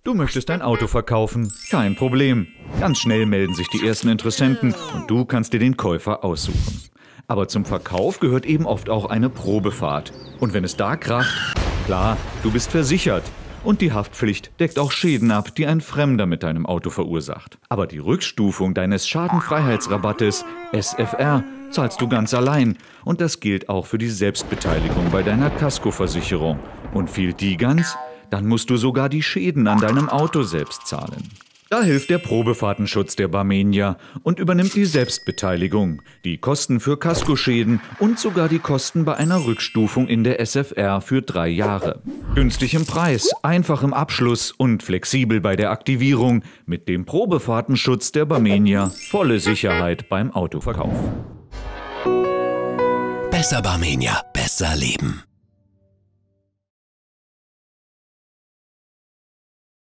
Du möchtest dein Auto verkaufen. Kein Problem. Ganz schnell melden sich die ersten Interessenten und du kannst dir den Käufer aussuchen. Aber zum Verkauf gehört eben oft auch eine Probefahrt. Und wenn es da kracht, klar, du bist versichert. Und die Haftpflicht deckt auch Schäden ab, die ein Fremder mit deinem Auto verursacht. Aber die Rückstufung deines Schadenfreiheitsrabattes, SFR, zahlst du ganz allein. Und das gilt auch für die Selbstbeteiligung bei deiner Kaskoversicherung. Und fehlt die ganz, dann musst du sogar die Schäden an deinem Auto selbst zahlen. Da hilft der Probefahrtenschutz der Barmenia und übernimmt die Selbstbeteiligung, die Kosten für Kaskoschäden und sogar die Kosten bei einer Rückstufung in der SFR für 3 Jahre. Günstig im Preis, einfach im Abschluss und flexibel bei der Aktivierung. Mit dem Probefahrtenschutz der Barmenia volle Sicherheit beim Autoverkauf. Besser Barmenia, besser leben.